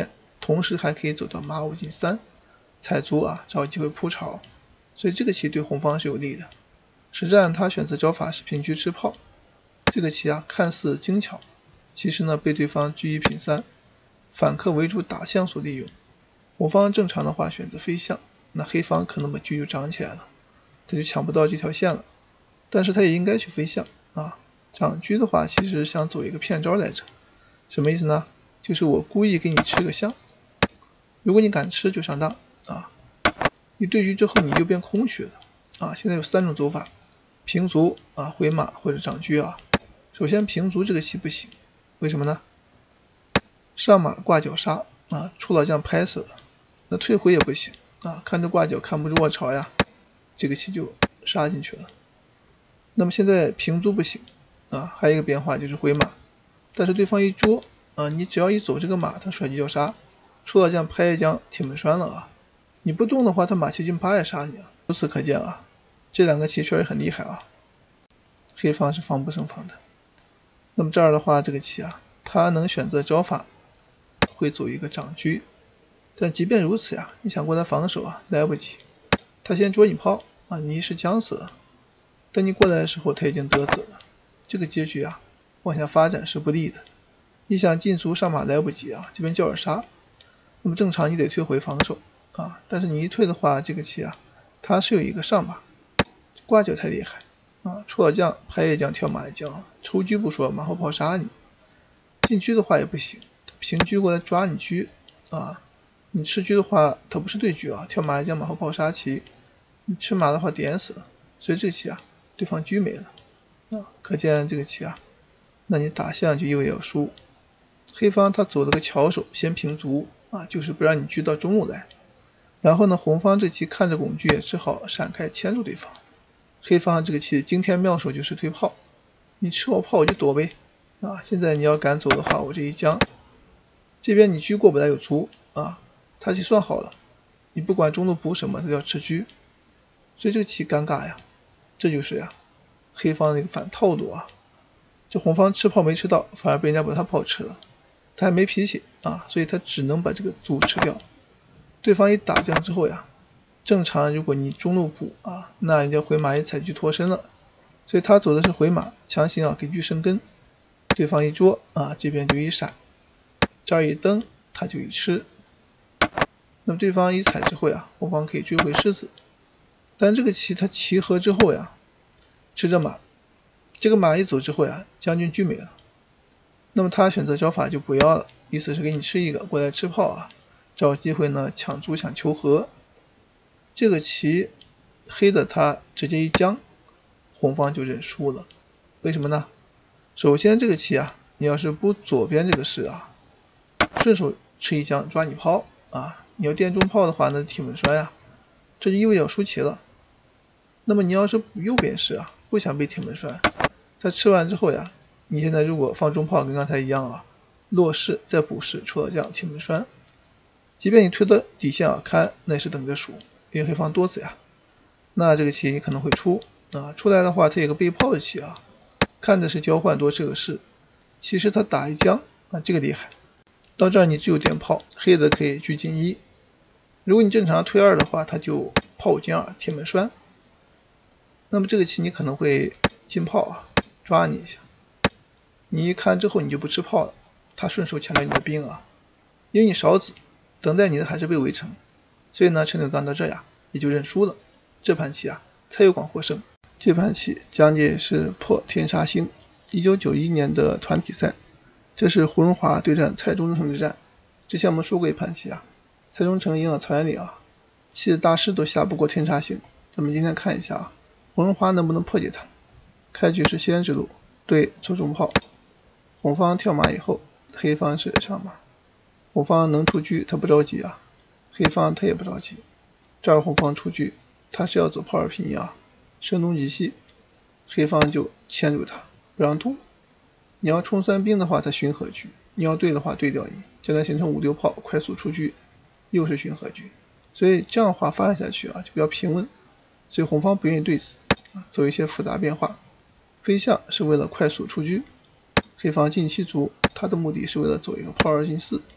同时还可以走到马五进三，踩卒啊，找机会扑巢，所以这个棋对红方是有利的。实战他选择招法是平车吃炮，这个棋啊看似精巧，其实呢被对方车一平三，反客为主打象所利用。红方正常的话选择飞象，那黑方可能把车就长起来了，他就抢不到这条线了。但是他也应该去飞象啊，长车的话其实想走一个骗招来着，什么意思呢？就是我故意给你吃个象，如果你敢吃就上当啊，你对局之后你就变空血了啊。现在有三种走法，平卒啊、回马或者长车啊。首先平卒这个棋不行，为什么呢？上马挂角杀啊，出老将拍死了，那退回也不行啊，看着挂角看不住卧槽呀，这个棋就杀进去了。那么现在平卒不行啊，还有一个变化就是回马，但是对方一捉啊，你只要一走这个马，他甩局要杀，出老将拍一将铁门栓了啊，你不动的话，他马七进八也杀你了。由此可见啊，这两个棋确实很厉害啊，黑方是防不胜防的。那么这儿的话，这个棋啊，他能选择招法，会走一个长车，但即便如此呀，你想过来防守啊，来不及，他先捉你炮啊，你一时将死了。等你过来的时候，他已经得子了，这个结局啊，往下发展是不利的。你想进卒上马来不及啊，这边叫尔杀，那么正常你得退回防守啊，但是你一退的话，这个棋啊，它是有一个上马，挂角太厉害啊，出老将拍一将跳马一将，抽车不说，马后炮杀你，进车的话也不行，平车过来抓你车啊，你吃车的话，它不是对车啊，跳马一将马后炮杀棋，你吃马的话点死了，所以这个棋啊。对方车没了啊，可见这个棋啊，那你打象就意味着要输。黑方他走了个巧手，先平卒啊，就是不让你车到中路来。然后呢，红方这棋看着拱车，也只好闪开牵住对方。黑方这个棋惊天妙手就是推炮，你吃我炮我就躲呗啊！现在你要敢走的话，我这一将，这边你车过不来有卒啊，他棋算好了，你不管中路补什么，他要吃车，所以这个棋尴尬呀。这就是呀，黑方的一个反套路啊。这红方吃炮没吃到，反而被人家把他炮吃了，他还没脾气啊，所以他只能把这个卒吃掉。对方一打将之后呀，正常如果你中路补啊，那人家回马一踩就脱身了，所以他走的是回马，强行啊给车生根。对方一捉啊，这边就一闪，这儿一蹬他就一吃。那么对方一踩之后呀，红方可以追回狮子。但这个棋它齐合之后呀，吃着马，这个马一走之后呀，将军车没了。那么他选择招法就不要了，意思是给你吃一个过来吃炮啊，找机会呢抢卒想求和。这个棋黑的他直接一将，红方就认输了。为什么呢？首先这个棋啊，你要是补左边这个士啊，顺手吃一将抓你炮啊，你要垫中炮的话，那铁门栓呀，这就意味着要输棋了。那么你要是补右边士啊，不想被铁门栓，他吃完之后呀，你现在如果放中炮跟刚才一样啊，落士再补士出了将铁门栓，即便你推到底线啊看，那也是等着输，因为黑方多子呀，那这个棋你可能会出啊，出来的话它有个背炮的棋啊，看着是交换多这个士，其实他打一将啊，这个厉害。到这儿你只有点炮，黑的可以车进一，如果你正常推二的话，他就炮五进二铁门栓。那么这个棋你可能会进炮啊，抓你一下，你一看之后你就不吃炮了，他顺手抢了你的兵啊，因为你少子，等待你的还是被围城，所以呢陈柳刚到这呀也就认输了。这盘棋啊蔡攸广获胜。这盘棋讲解是破天杀星，一九九一年的团体赛，这是胡荣华对战蔡中成之战。之前我们说过一盘棋啊，蔡中成赢了曹元礼啊，棋的大师都下不过天杀星。咱们今天看一下啊，胡荣华能不能破解它？开局是先之路，对出中炮，红方跳马以后，黑方是上马，红方能出车，他不着急啊，黑方他也不着急。这儿红方出车，他是要走炮二平一啊，声东击西，黑方就牵住他，不让渡。你要冲三兵的话，他巡河车；你要对的话，对掉一，将来形成五六炮，快速出车，又是巡河车。所以这样的话发展下去啊，就比较平稳。所以红方不愿意对此，做一些复杂变化。飞象是为了快速出车，黑方进七卒，他的目的是为了走一个炮二进四。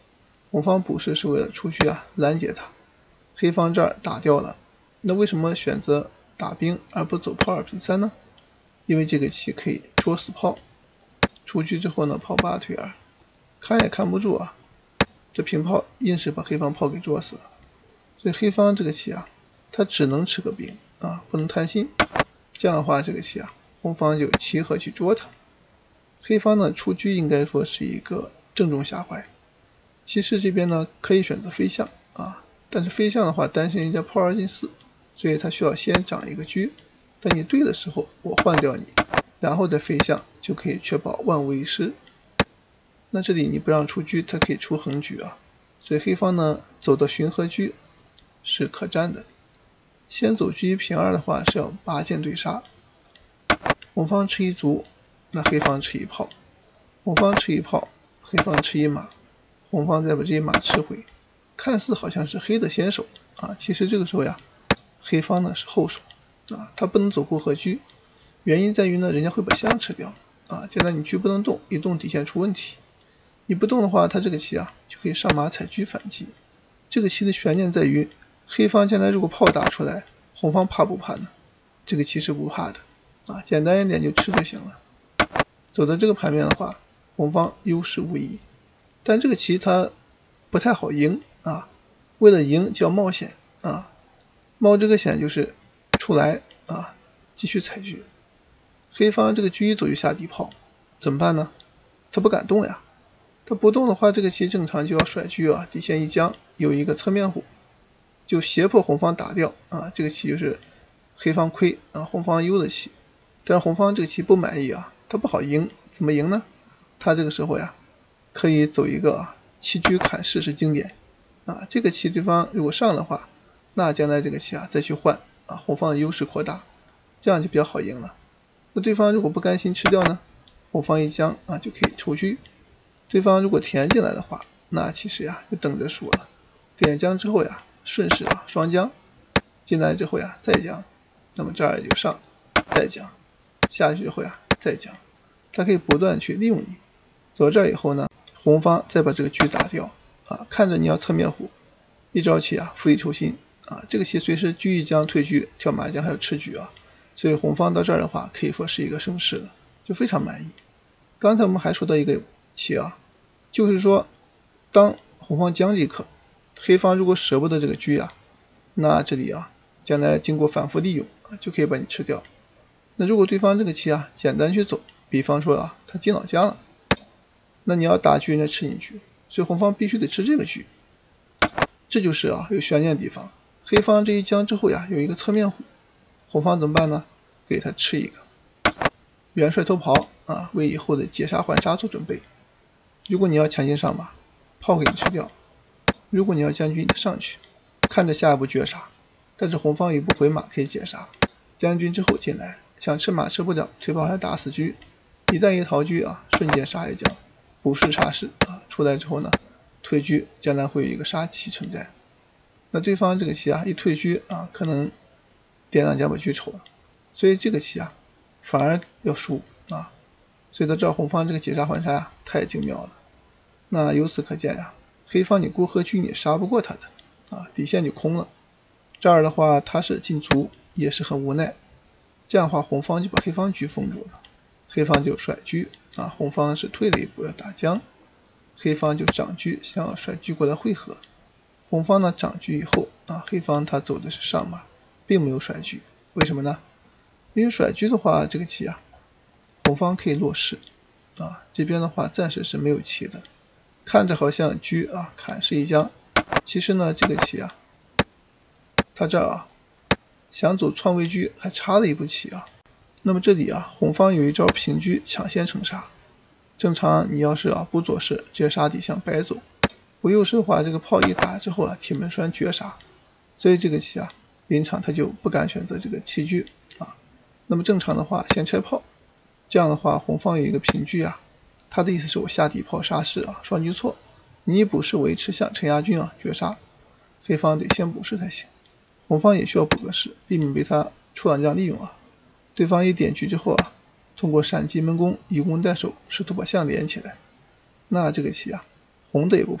红方补士是为了出车啊拦截他，黑方这儿打掉了。那为什么选择打兵而不走炮二平三呢？因为这个棋可以捉死炮，出车之后呢，炮八退二，看也看不住啊，这平炮硬是把黑方炮给捉死了。所以黑方这个棋啊，他只能吃个兵啊，不能贪心。这样的话，这个棋啊，红方就齐合去捉他。黑方呢出车应该说是一个正中下怀。骑士这边呢可以选择飞象啊，但是飞象的话担心人家炮二进四，所以他需要先长一个车。等你对的时候，我换掉你，然后再飞象，就可以确保万无一失。那这里你不让出车，他可以出横车啊，所以黑方呢走的巡河车是可占的。先走车一平二的话是要拔剑对杀，红方吃一卒，那黑方吃一炮，红方吃一炮，黑方吃一马，红方再把这一马吃回，看似好像是黑的先手啊，其实这个时候呀，黑方呢是后手啊，他不能走过河车，原因在于呢，人家会把象吃掉啊，现在你车不能动，一动底线出问题，你不动的话，他这个棋啊就可以上马踩车反击。这个棋的悬念在于，黑方将来如果炮打出来，红方怕不怕呢？这个棋是不怕的啊，简单一点就吃就行了。走到这个盘面的话，红方优势无疑，但这个棋它不太好赢啊。为了赢就要冒险啊，冒这个险就是出来啊，继续踩车。黑方这个车一走就下底炮，怎么办呢？他不敢动呀，他不动的话，这个棋正常就要甩车啊，底线一将，有一个侧面虎，就胁迫红方打掉啊。这个棋就是黑方亏啊，红方优的棋。但是红方这个棋不满意啊，他不好赢，怎么赢呢？他这个时候呀，可以走一个弃车砍士是经典啊。这个棋对方如果上的话，那将来这个棋啊再去换啊，红方的优势扩大，这样就比较好赢了。那对方如果不甘心吃掉呢，红方一将啊就可以出车。对方如果填进来的话，那其实呀就等着输了。点将之后呀，顺势啊双将进来之后呀再将，那么这儿就上再将，下去之后呀再将，他可以不断去利用你。走到这儿以后呢，红方再把这个车打掉啊，看着你要侧面虎，一招棋啊釜底抽薪啊，这个棋随时车一将退车跳马将还有吃车啊，所以红方到这儿的话可以说是一个胜势了，就非常满意。刚才我们还说到一个棋啊，就是说当红方将即可，黑方如果舍不得这个车啊，那这里啊将来经过反复利用啊就可以把你吃掉。那如果对方这个棋啊简单去走，比方说啊他进老将了，那你要打车人家吃你车，所以红方必须得吃这个车。这就是啊有悬念的地方。黑方这一将之后呀有一个侧面虎，红方怎么办呢？给他吃一个元帅偷袍啊，为以后的截杀还杀做准备。如果你要强行上马，炮给你吃掉；如果你要将军上去，看着下一步绝杀，但是红方一步回马可以截杀，将军之后进来，想吃马吃不了，退炮还打死车，一旦一逃车啊，瞬间杀一将，不是杀士啊，出来之后呢，退车将来会有一个杀棋存在。那对方这个棋啊一退车啊，可能点两将把车抽了，所以这个棋啊反而要输啊。所以到这红方这个截杀还杀呀太精妙了。那由此可见呀，黑方你过河车你杀不过他的啊，底线就空了。这儿的话他是进卒也是很无奈，这样的话红方就把黑方车封住了，黑方就甩车啊，红方是退了一步要打将，黑方就长车想要甩车过来汇合。红方呢长车以后啊，黑方他走的是上马，并没有甩车，为什么呢？因为甩车的话这个棋啊红方可以落士啊，这边的话暂时是没有棋的，看着好像车啊砍是一将，其实呢这个棋啊他这儿啊想走篡位车还差了一步棋啊。那么这里啊红方有一招平车抢先成杀，正常你要是啊不左士截杀底象白走，不右士的话这个炮一打之后啊铁门栓绝杀，所以这个棋啊临场他就不敢选择这个弃车啊。那么正常的话先拆炮，这样的话红方有一个平车啊，他的意思是我下底炮杀士啊双车错，你一补士我一吃象陈牙军啊绝杀，黑方得先补士才行，红方也需要补个士，避免被他出两将利用啊。对方一点车之后啊，通过闪击闷弓以攻代守，试图把象连起来。那这个棋啊红的也不怕，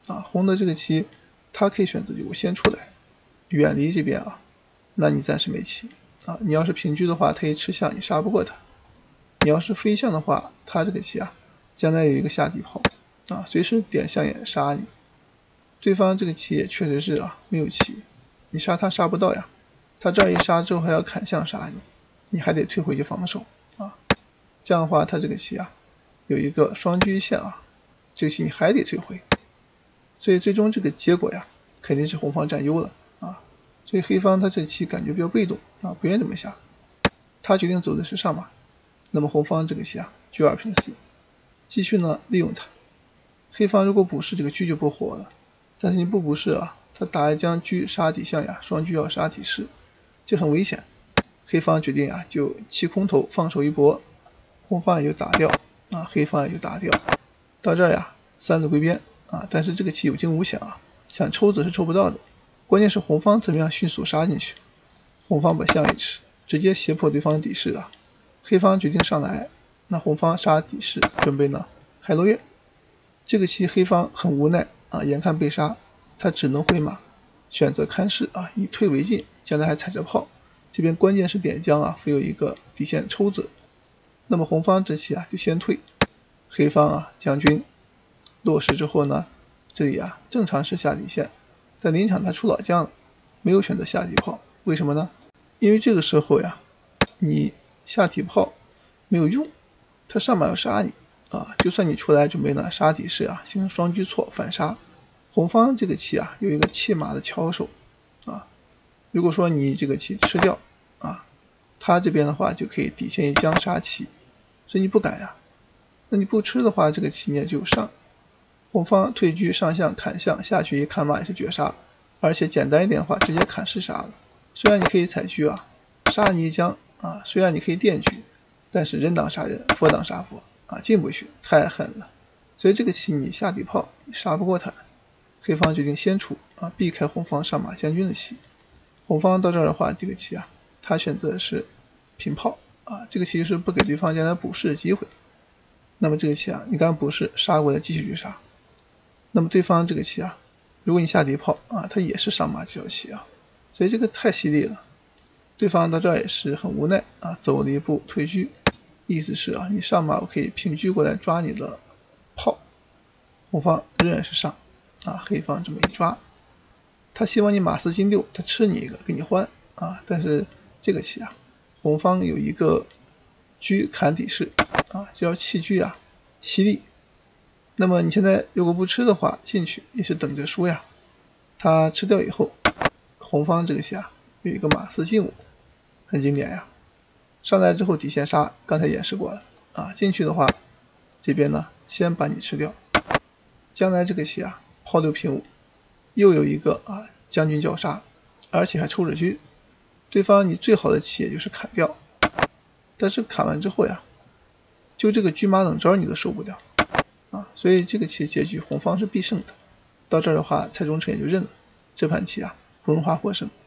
啊，红的这个棋，他可以选择就我先出来，远离这边啊，那你暂时没棋啊。你要是平车的话，他一吃象，你杀不过他；你要是飞象的话，他这个棋啊，将来有一个下底炮啊，随时点象眼杀你。对方这个棋也确实是啊，没有棋，你杀他杀不到呀。他这儿一杀之后还要砍象杀你，你还得退回去防守啊。这样的话，他这个棋啊，有一个双车线啊，这个棋你还得退回。所以最终这个结果呀，肯定是红方占优了啊。所以黑方他这棋感觉比较被动啊，不愿这么下，他决定走的是上马。那么红方这个棋啊，车二平四，继续呢利用它。黑方如果补士，这个车就不活了，但是你不补士啊，他打一将车杀底象呀，双车要杀底士，这很危险。黑方决定啊，就弃空头放手一搏，红方也就打掉啊，黑方也就打掉。到这儿呀，三子归边啊，但是这个棋有惊无险啊，想抽子是抽不到的。关键是红方怎么样迅速杀进去。红方把象一吃，直接胁迫对方底士啊。黑方决定上来，那红方杀底士，准备呢海螺月。这个棋黑方很无奈啊，眼看被杀，他只能回马，选择看势啊，以退为进，将来还踩着炮。这边关键是点将啊，会有一个底线抽子。那么红方这棋啊就先退，黑方啊将军落实之后呢，这里啊正常是下底线，但临场他出老将了，没有选择下底炮，为什么呢？因为这个时候呀，你下底炮没有用，他上马要杀你啊，就算你出来准备呢杀底士啊，形成双车错反杀。红方这个棋啊有一个弃马的巧手啊，如果说你这个棋吃掉啊，他这边的话就可以底线一将杀棋，所以你不敢呀。那你不吃的话，这个棋面就上。红方退车上象砍象下去一看马也是绝杀，而且简单一点的话直接砍士杀了。虽然你可以踩车啊，杀你一将啊，虽然你可以电车，但是人挡杀人，佛挡杀佛啊，进不去，太狠了。所以这个棋你下底炮，你杀不过他。黑方决定先出啊，避开红方上马将军的棋。红方到这儿的话，这个棋啊，他选择的是平炮啊，这个棋是不给对方将来补士的机会。那么这个棋啊，你敢补士杀过来继续去杀。那么对方这个棋啊，如果你下底炮啊，他也是上马这条棋啊，所以这个太犀利了。对方到这儿也是很无奈啊，走了一步退车，意思是啊，你上马我可以平车过来抓你的炮。红方仍然是上啊，黑方这么一抓，他希望你马四进六，他吃你一个给你换啊，但是这个棋啊，红方有一个车砍底士啊，这要弃车啊，犀利。那么你现在如果不吃的话，进去也是等着输呀。他吃掉以后，红方这个棋啊，有一个马四进五，很经典呀。上来之后底线杀，刚才演示过了啊。进去的话，这边呢先把你吃掉，将来这个棋啊，炮六平五，又有一个啊将军叫杀，而且还抽着车。对方你最好的棋也就是砍掉，但是砍完之后呀，就这个车马冷招你都受不了啊，所以这个棋结局红方是必胜的。到这儿的话，蔡忠诚也就认了，这盘棋啊，不容花获胜。